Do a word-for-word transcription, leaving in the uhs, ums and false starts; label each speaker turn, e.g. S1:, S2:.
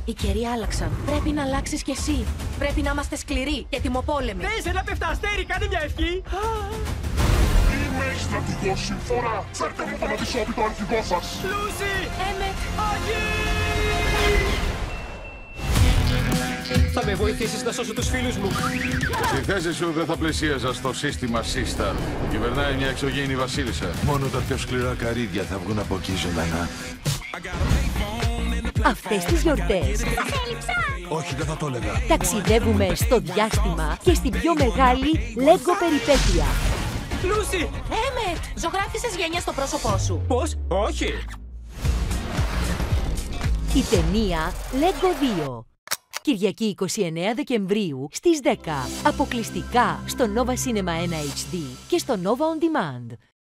S1: Οι καιροί άλλαξαν. Πρέπει να αλλάξεις κι εσύ. Πρέπει να είμαστε σκληροί και τιμοπόλεμοι.
S2: Θες ένα πεφταστέρι, κάνε μια ευχή.
S3: Είμαι στρατηγός συμφόρα. Φέρτε μου τον αντισόπιτο αρχηγό σας.
S2: Λούσι!
S1: Έμετ!
S2: Όχι! Θα με βοηθήσεις να σώσω τους φίλους μου.
S4: Στη θέση σου δεν θα πλησίαζα στο σύστημα Σύσταρ. Κυβερνάει μια εξωγήινη βασίλισσα.
S5: Μόνο τα πιο σκληρά καρύδια θα βγουν από εκεί ζωντανά.
S6: Αυτές τις γιορτές
S5: Όχι, δεν θα το έλεγα.
S6: ταξιδεύουμε στο διάστημα και στην πιο μεγάλη Lego περιπέτεια.
S2: Λούσι!
S1: Έμετ! Ζωγράφισες γένια στο πρόσωπό σου.
S2: Πώς? Όχι!
S6: Η ταινία Lego δύο. Κυριακή εικοστή ενάτη Δεκεμβρίου στις δέκα. Αποκλειστικά στο Nova Cinema ένα έιτς ντι και στο Nova On Demand.